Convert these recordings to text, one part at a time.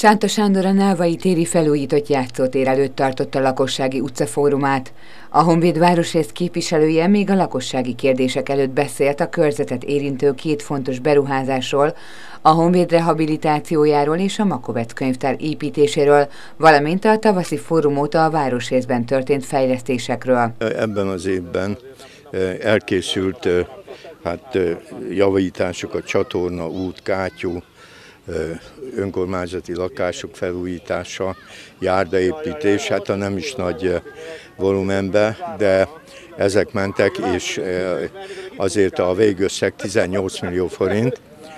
Sánta Sándor a Nálvai téri felújított játszótér előtt tartotta a lakossági utcafórumát. A Honvéd városrész képviselője még a lakossági kérdések előtt beszélt a körzetet érintő két fontos beruházásról, a Honvéd rehabilitációjáról és a Makovecz könyvtár építéséről, valamint a tavaszi fórum óta a városrészben történt fejlesztésekről. Ebben az évben elkészült javítások, a csatorna, út, kátyú, önkormányzati lakások felújítása, járdaépítés, a nem is nagy volumenbe, de ezek mentek, és azért a végösszeg 18 millió forint,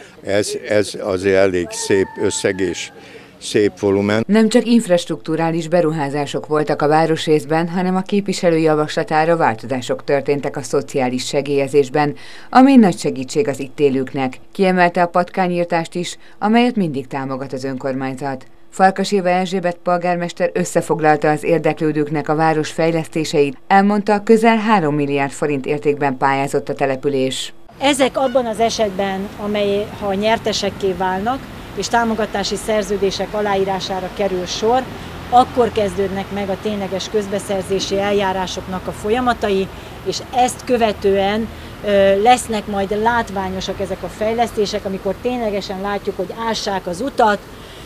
ez azért elég szép összeg és szép volumen. Nem csak infrastrukturális beruházások voltak a városrészben, hanem a képviselő javaslatára változások történtek a szociális segélyezésben, ami nagy segítség az itt élőknek. Kiemelte a patkányirtást is, amelyet mindig támogat az önkormányzat. Farkas Éva Erzsébet polgármester összefoglalta az érdeklődőknek a város fejlesztéseit, elmondta, közel 3 milliárd forint értékben pályázott a település. Ezek abban az esetben, ha nyertesekké válnak, és támogatási szerződések aláírására kerül sor, akkor kezdődnek meg a tényleges közbeszerzési eljárásoknak a folyamatai, és ezt követően lesznek majd látványosak ezek a fejlesztések, amikor ténylegesen látjuk, hogy ássák az utat,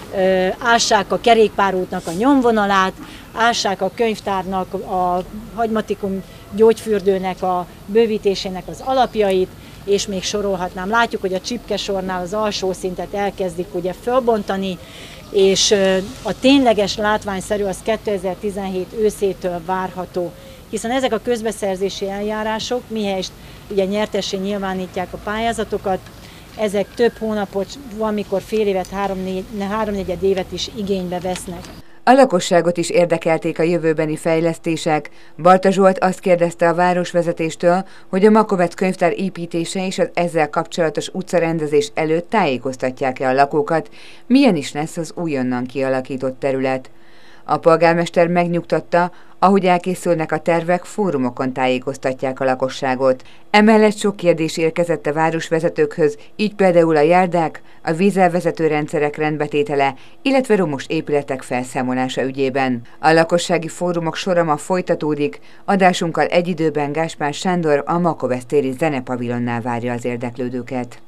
ássák a kerékpárútnak a nyomvonalát, ássák a könyvtárnak, a Hagymatikum gyógyfürdőnek a bővítésének az alapjait, és még sorolhatnám. Látjuk, hogy a csipkesornál az alsó szintet elkezdik ugye fölbontani, és a tényleges látványszerű az 2017 őszétől várható, hiszen ezek a közbeszerzési eljárások, mihelyest ugye nyertessé nyilvánítják a pályázatokat, ezek több hónapot, van mikor fél évet, háromnegyed évet is igénybe vesznek. A lakosságot is érdekelték a jövőbeni fejlesztések. Balta Zsolt azt kérdezte a városvezetéstől, hogy a Makovecz könyvtár építése és az ezzel kapcsolatos utcarendezés előtt tájékoztatják-e a lakókat, milyen is lesz az újonnan kialakított terület. A polgármester megnyugtatta, ahogy elkészülnek a tervek, fórumokon tájékoztatják a lakosságot. Emellett sok kérdés érkezett a városvezetőkhöz, így például a járdák, a vízelvezető rendszerek rendbetétele, illetve romos épületek felszámolása ügyében. A lakossági fórumok sora ma folytatódik, adásunkkal egy időben Gáspár Sándor a Makovecz téri zenepavilonnál várja az érdeklődőket.